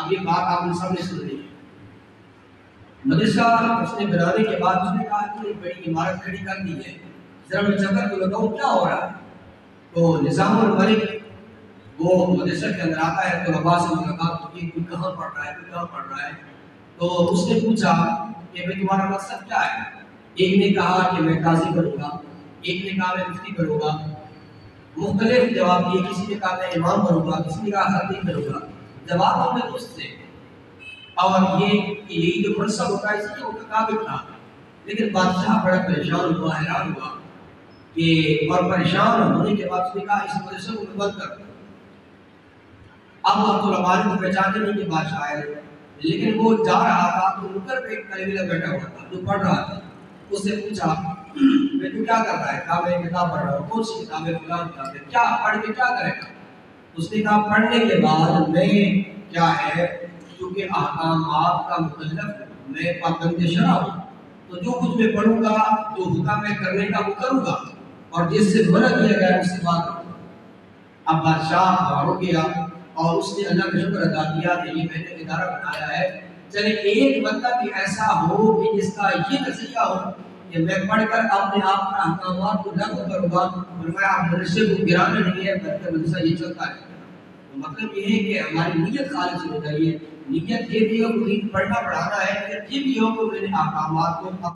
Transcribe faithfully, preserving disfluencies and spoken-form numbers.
اب یہ بات آپ نے سب نے سن لی ہے۔ مدرسہ اس نے بنانے کے بعد اس نے کہا کہ ایک بڑی عمارت کھڑی کر دی ہے، ذرا میں چکر کو لگاؤں کیا ہو رہا ہے۔ تو نظام الملک وہ مدرسہ کے اندر آتا ہے، تو طلباء سے ملاقات ہوتی ہے، کوئی کہاں پڑھ رہا ہے کوئی کہاں پڑھ رہا ہے۔ تو اس نے پوچھا کہ بھئی تمہارا مقصد کیا ہے؟ ایک نے کہا کہ میں قاضی بنوں گا، ایک نے کہا میں مفتی بنوں گا، مختلف جواب دیے، کسی نے کہا میں امام بنوں گا، کسی نے کہا خطیب بنوں گا۔ جواب ہم نے درست تھے، اور یہ یہی جو منصب ہوتا ہے اس لیے وہ قابل تھا۔ لیکن بادشاہ بڑا پریشان ہوا، حیران ہوا کہ اور پریشان ہونے کے بعد اس نے کہا اس مدرسے کو بند کر دو۔ اب وہ طلباء کو پہچانے نہیں کہ بادشاہ ہے، لیکن وہ جا رہا تھا تو نکر پہ ایک طالب علم بیٹھا ہوا تھا جو پڑھ رہا تھا۔ اس سے پوچھا میں تو کیا کر رہا ہے؟ کہا میں کتاب پڑھ رہا ہوں۔ کون سی کتاب ہے؟ فلاں کتاب ہے۔ کیا پڑھ کے کیا کرے گا؟ اس نے کہا پڑھنے کے بعد میں کیا ہے، کیونکہ احکامات کا مکلف میں پابند شرع ہوں، تو جو کچھ میں پڑھوں گا جو حکم میں کرنے کا وہ کروں گا، اور جس سے منع کیا گیا اس سے بات کروں گا۔ اب بادشاہ ہو گیا اور اس نے اللہ کا شکر ادا کیا کہ یہ میں نے ادارہ بنایا ہے، چلے ایک بندہ بھی ایسا ہو کہ جس کا یہ نظریہ ہو کہ میں پڑھ کر اپنے آپ پر احکامات کو لاگو کروں گا، اور میں آپ مدرسے کو گرانا نہیں ہے بلکہ مدرسہ یہ چلتا ہے۔ تو مطلب یہ ہے کہ ہماری نیت خالص ہو جائیے، نیت یہ بھی ہو کہ دین پڑھنا پڑھانا ہے، نیت یہ بھی ہو کہ میں نے احکامات کو